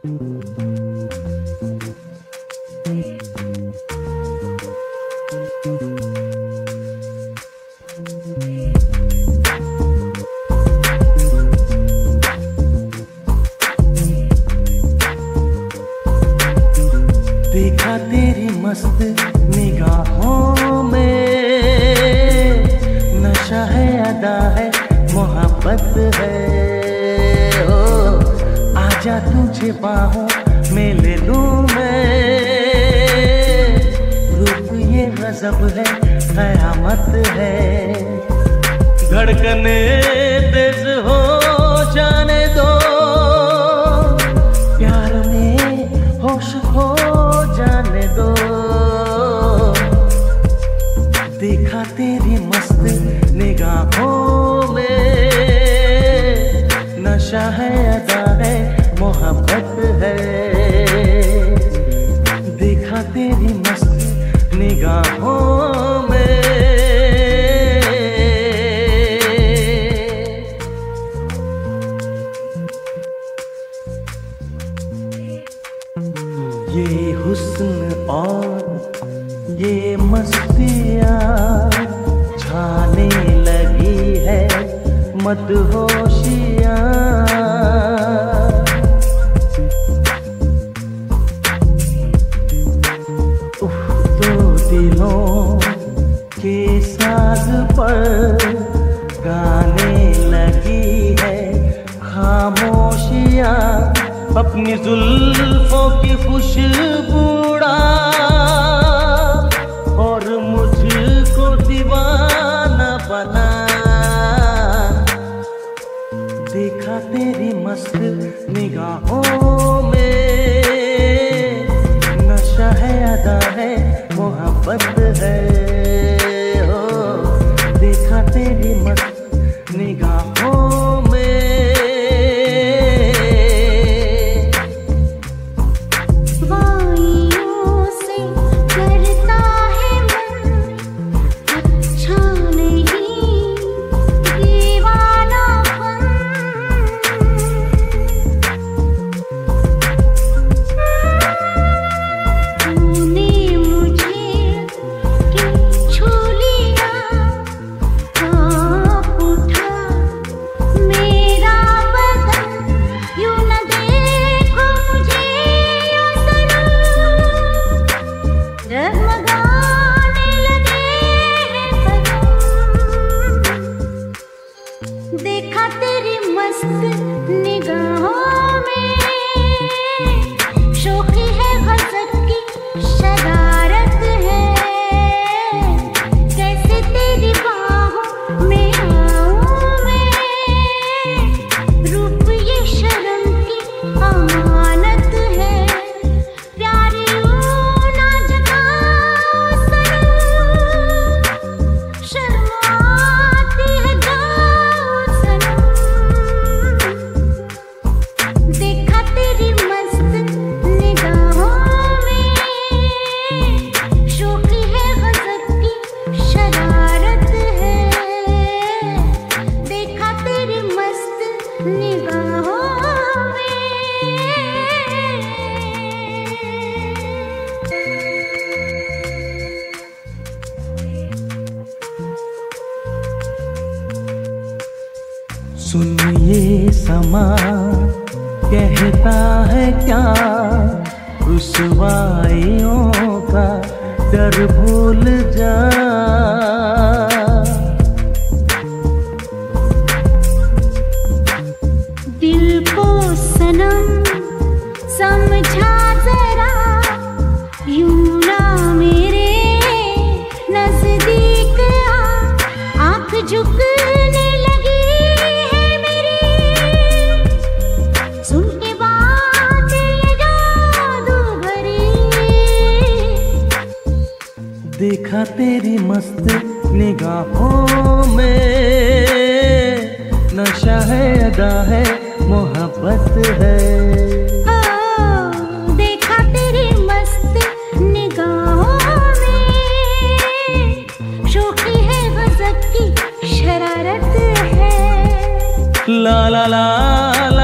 देखा तेरी मस्त निगाहों में, नशा है अदा है मोहब्बत है। ओ आजा तुझे बाहों में ले लूं मैं, रूप ये गजब है कयामत है। धड़कने तेज हो जाने दो, प्यार में होश खो जाने दो। देखा तेरी मस्त निगाहों में, नशा है अदा है मोहब्बत है। देखा तेरी मस्त निगाहों में। ये हुस्न और ये मस्तियाँ छाने लगी है मदहोशियाँ। तो दिलों के साज पर गाने लगी है खामोशियाँ। अपनी जुल्फों की खुशबूड़ा और मुझको दीवाना बना। देखा तेरी मस्त निगाहों में, नशा है अदा है मोहब्बत है। ओ देखा तेरी मस्त निगाहों में। देखा तेरी मस्त निगाहों में, शौकी है गज़ब की शरारत है। कैसे तेरी बाहों में आऊं मैं, रूप ये शर्म की अमानत है। प्यार यूं ना जताओ सनम, शर्माती है देखा तेरी मस्त निगाहों में, शौकी है गज़ब की शरारत है। देखा तेरी मस्त निगाहों में। सुन ये समा कहता है क्या, रुसवाइयों का डर भूल जा। दिल को सनम समझा जरा, यूं ना मेरे नजदीक आ। आँख झुकने लगी है मेरी, सुन के बात ये जादू भरी। देखा तेरी मस्त निगाहों में, नशा है अदा है मोहब्बत है। देखा तेरी मस्त निगाहों में, शौकी है गज़ब की शरारत है। ला ला ला